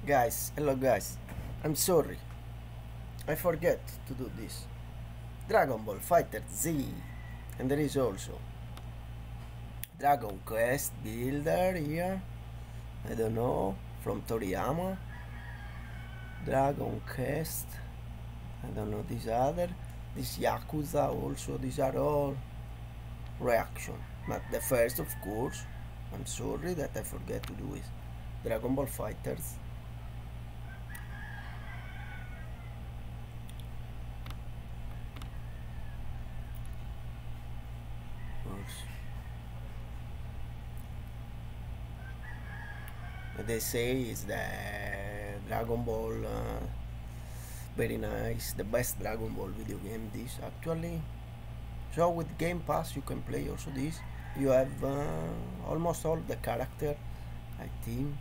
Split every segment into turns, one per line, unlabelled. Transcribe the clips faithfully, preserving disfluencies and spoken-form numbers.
Guys, hello guys. I'm sorry. I forget to do this. Dragon Ball Fighter Z. And there is also Dragon Quest Builder here. I don't know. From Toriyama. Dragon Quest. I don't know this other. This Yakuza also. These are all reaction. But the first, of course, I'm sorry that I forget to do is Dragon Ball Fighters. They say is the Dragon Ball uh, very nice, the best Dragon Ball video game this actually. So with Game Pass you can play also this. You have uh, almost all the character, I think.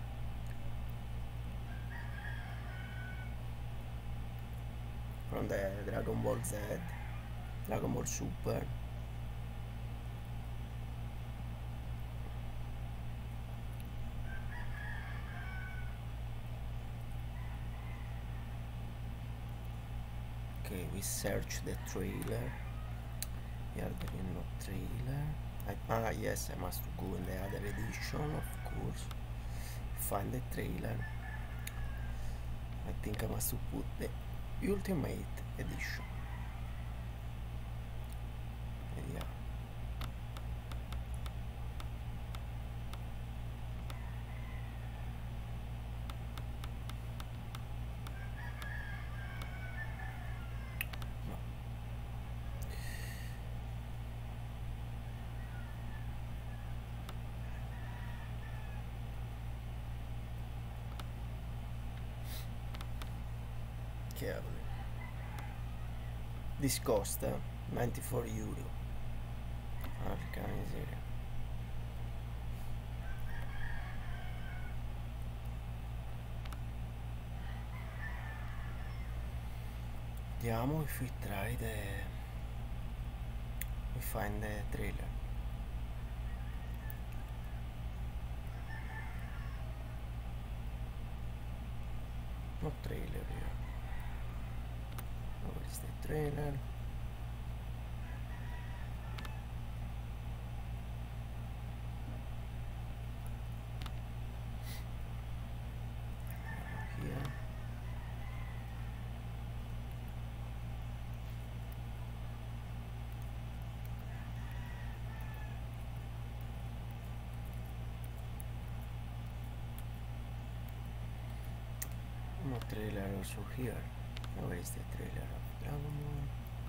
From the Dragon Ball Z, Dragon Ball Super. Okay, we search the trailer. Here there is no trailer. I, ah yes, I must go in the other edition, of course. Find the trailer. I think I must put the Ultimate Edition. Yeah. Cavolo. This costa uh, ninety-four euro. Porca miseria. Vediamo if we try the we find the trailer. No trailer here. Where is the trailer? Here. No trailer also here. Where is the trailer of Dragon Ball?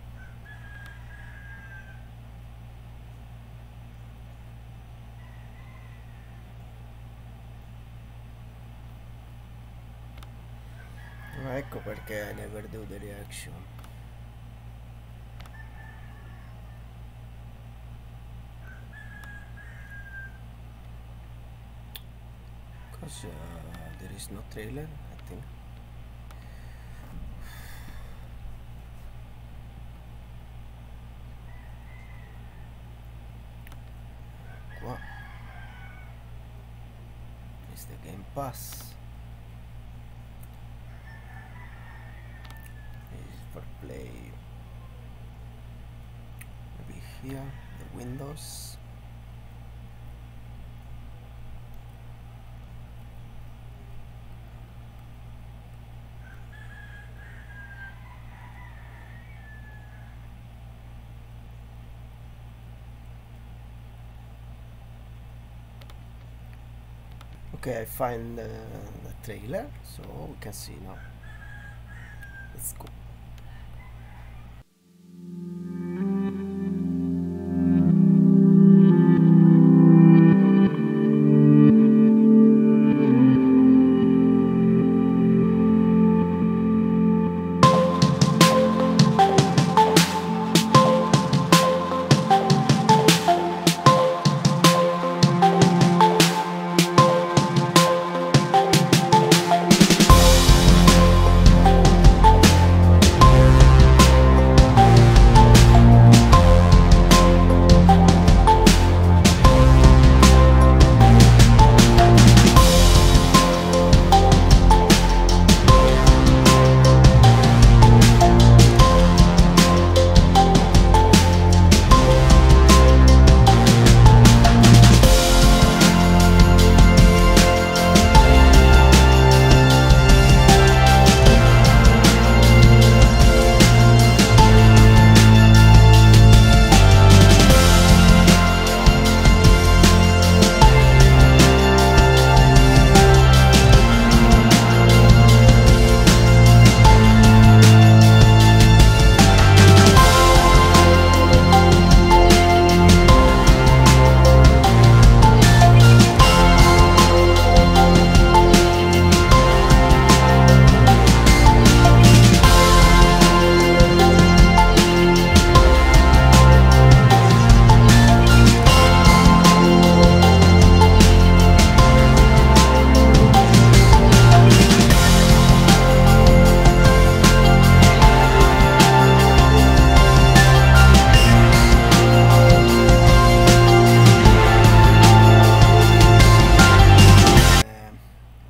Ah, ecco perché I never do the reaction. Because uh, there is no trailer, I think. Qua is the Game Pass. For play, maybe here the Windows. Okay, I find uh, the trailer, so we can see now. Let's go.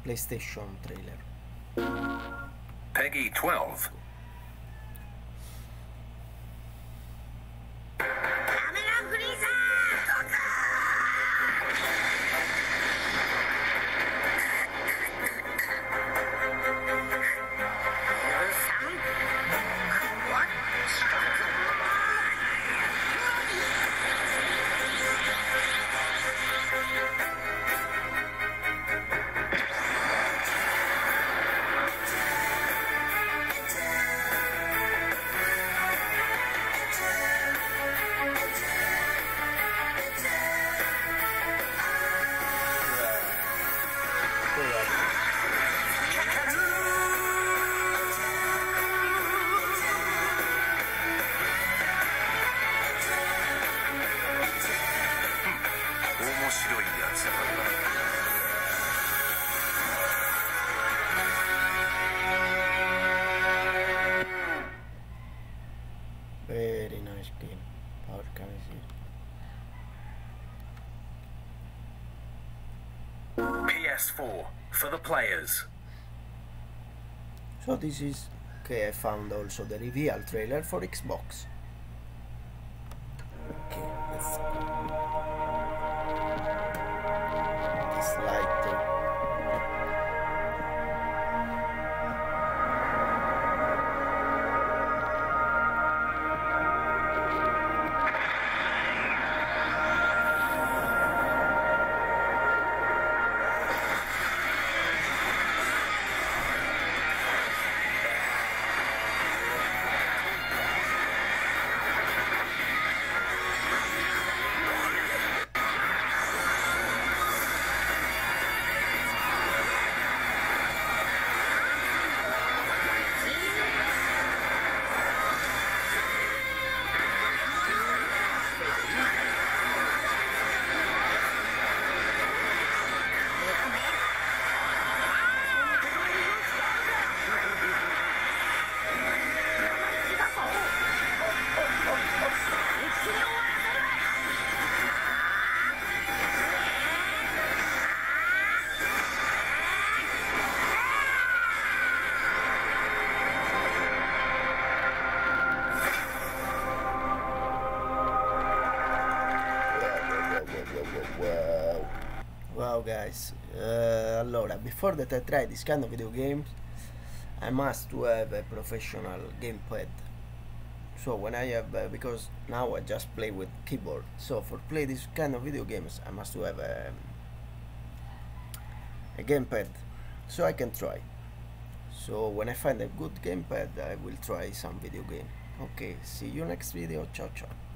PlayStation trailer.
Peggy twelve.
Very nice game. Porca miseria.
P S four for the players.
So this is okay. I found also the reveal trailer for Xbox. Okay, let's go. This light. uh, Wow, wow guys, uh, allora, before that I try this kind of video games, I must to have a professional gamepad. So when I have, uh, because now I just play with keyboard, so for play this kind of video games I must to have a, a gamepad, so I can try. So when I find a good gamepad I will try some video game. Okay, see you next video, ciao ciao.